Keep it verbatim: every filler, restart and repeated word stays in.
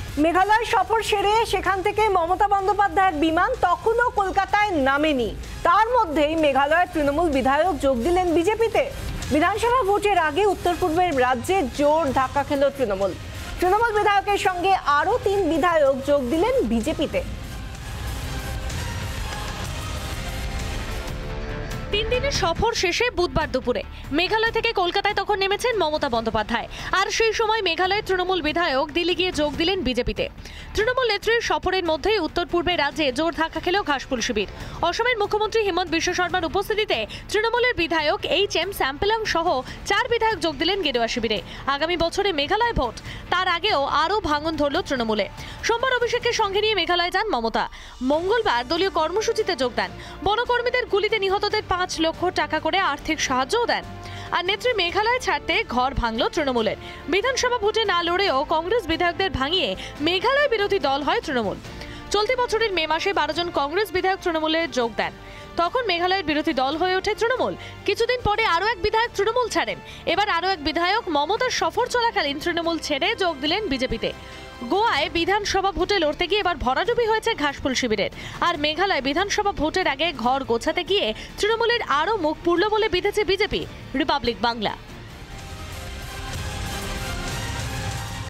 মেঘালয় সফর সেরে সেখান থেকে মমতা বন্দ্যোপাধ্যায়ের বিমান তখনও কলকাতায় নামেনি। তার মধ্যেই মেঘালয়ের তৃণমূল বিধায়ক যোগ দিলেন বিজেপিতে। বিধানসভা ভোটের আগে উত্তর পূর্বের রাজ্যে জোর ধাক্কা খেল তৃণমূল। তৃণমূল বিধায়কের সঙ্গে আরও তিন বিধায়ক যোগ দিলেন বিজেপিতে। তিন দিনের সফর শেষে বুধবার দুপুরে মেঘালয় থেকে কলকাতায় তখন নেমেছেন মমতা বন্দ্যোপাধ্যায়। আর সেই সময় মেঘালয়ের তৃণমূল বিধায়ক দিল্লি গিয়ে যোগ দিলেন বিজেপিতে। তৃণমূল নেত্রীর সফরের মধ্যেই উত্তর পূর্বের রাজ্যে জোর ধাক্কা খেল ঘাসফুল শিবির। অসমের মুখ্যমন্ত্রী হিমন্ত বিশ্ব শর্মার উপস্থিতিতে তৃণমূলের বিধায়ক এইচ এম স্যাম্পেলং সহ চার বিধায়ক যোগ দিলেন গেরুয়া শিবিরে। আগামী বছরে মেঘালয় ভোট, তার আগেও আরও ভাঙন ধরল তৃণমূলে। সোমবার অভিষেকের সঙ্গে নিয়ে মেঘালয় যান মমতা। মঙ্গলবার দলীয় কর্মসূচিতে যোগ দেন। বনকর্মীদের গুলিতে নিহতদের পাঁচ লক্ষ টাকা করে আর্থিক সাহায্যও দেন। আর নেত্রী মেঘালয় ছাড়তে ঘর ভাঙল তৃণমূলের। বিধানসভা ভোটে না লড়েও কংগ্রেস বিধায়কদের ভাঙিয়ে মেঘালয় বিরোধী দল হয় তৃণমূল। চলতি বছরের মে মাসে বারো জন কংগ্রেস বিধায়ক তৃণমূলে যোগ দেন। তখন মেঘালয়ের বিরোধী দল হয়ে ওঠে তৃণমূল। কিছুদিন পরে আরও এক বিধায়ক তৃণমূল ছাড়েন। এবার আরও এক বিধায়ক মমতার সফর চলাকালীন তৃণমূল ছেড়ে যোগ দিলেন বিজেপিতে। গোয়ায় বিধানসভা ভোটে লড়তে গিয়ে এবার ভরাডুবি হয়েছে ঘাসফুল শিবিরের। আর মেঘালয় বিধানসভা ভোটের আগে ঘর গোছাতে গিয়ে তৃণমূলের আরও মুখ পুড়ল বলে বিঁধেছে বিজেপি। রিপাবলিক বাংলা।